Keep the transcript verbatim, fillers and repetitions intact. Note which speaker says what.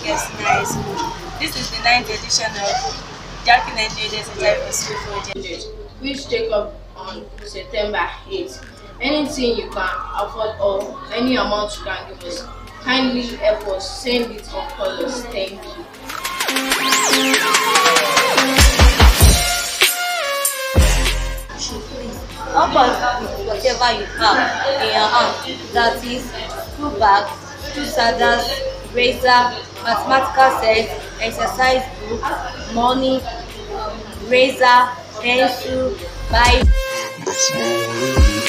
Speaker 1: biggest in high school. This is the ninth edition of JAKIN N G O Exercise for School project,
Speaker 2: which take up on September eighth. Anything you can afford or any amount you can give us, kindly help us send it on colors. Thank you.
Speaker 3: Help us with whatever you have in your hand, that is, school bag, school sandals, razor, mathematical set, exercise book, money, razor, pencil, Bible.